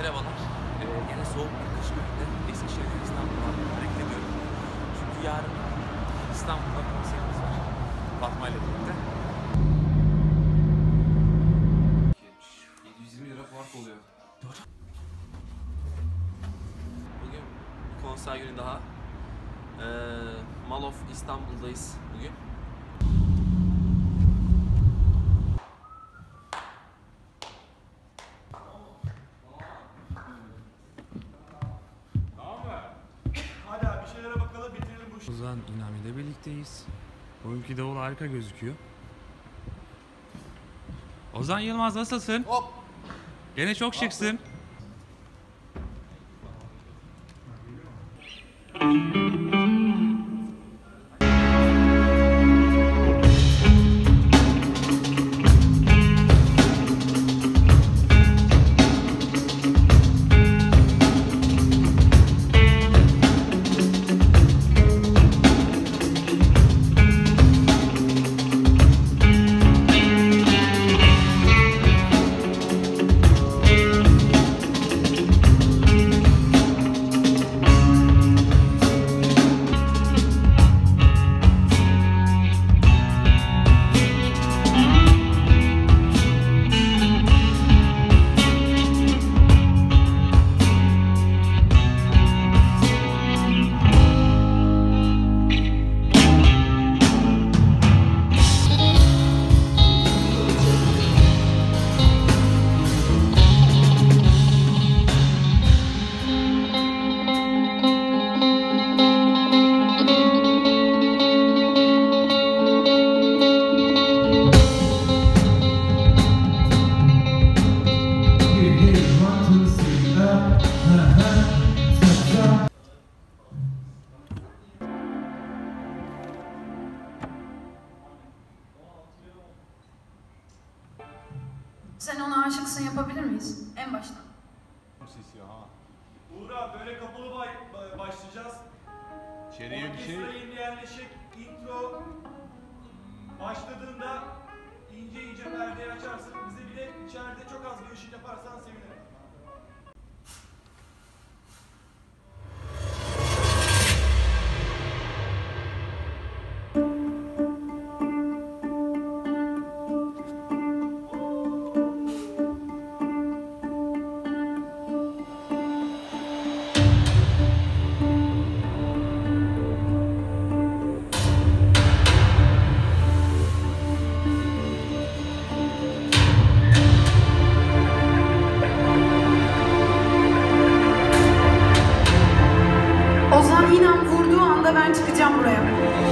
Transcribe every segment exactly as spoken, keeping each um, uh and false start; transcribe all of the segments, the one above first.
Merhabalar. Ee, gene soğuk bir kış gününde Eskişehir'den İstanbul'a hareket ediyorum. Çünkü yarın İstanbul'da konserimiz var. Fatma ile birlikte. yedi yüz yirmi lira fark oluyor. Bugün bir konser günü daha. Ee, Mall of İstanbul'dayız bugün. Ozan İnami ile birlikteyiz. Bugünkü davul harika gözüküyor. Ozan Yılmaz nasılsın? Hop! Gene çok şıksın. Sen ona aşıksın yapabilir miyiz? En baştan. Uğra böyle kapalı bay, başlayacağız. İçeriye bir şey... Orkestra yerleşik intro başladığında ince ince perdeyi açarsın. Bize bile içeride çok az bir ışık yaparsan sevinirim. Ozan İnan vurduğu anda ben çıkacağım buraya.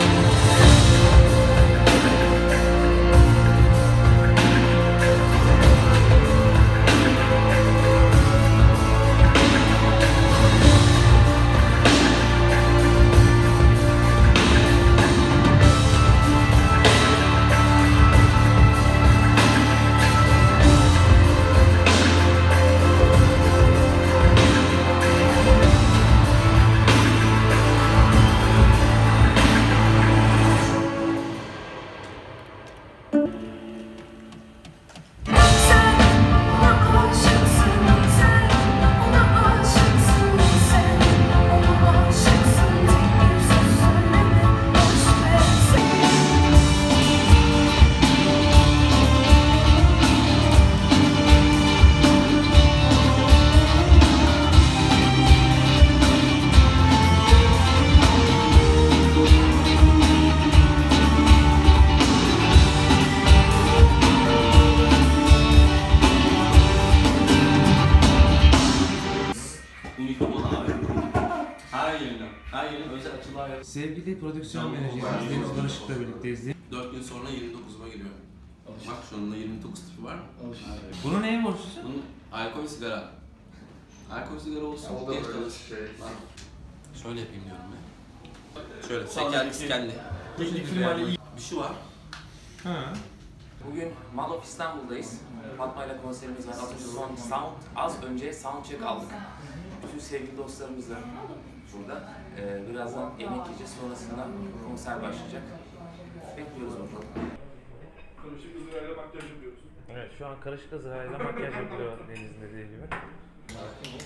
Sevgili prodüksiyon menajerimiz Deniz Barışık'la birlikteyiz. dört gün sonra yirmi dokuzuma giriyor. Bak şu anda yirmi dokuz tipi var. Bunu neye borçlusun? Bunun alkol sigara. Alkol sigara olsun, genç kalır. Bak, şöyle yapayım diyorum ben. Şöyle, tekerli, iskelli. Bir şu var. Ha. Bugün Mall of İstanbul'dayız. Fatma ile konserimiz var. Az önce son sound, az önce soundcheck aldık. Bütün sevgili dostlarımızla burada. Ee, birazdan yemek yiyeceğiz. Sonrasında konser başlayacak. Bekliyoruz bakalım. Karışık ızgarayla makyaj yapıyoruz. Evet, şu an karışık ızgarayla makyaj yapıyor Deniz'in dediği gibi.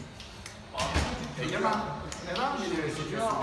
Egemen, neden videoya çekiyorsun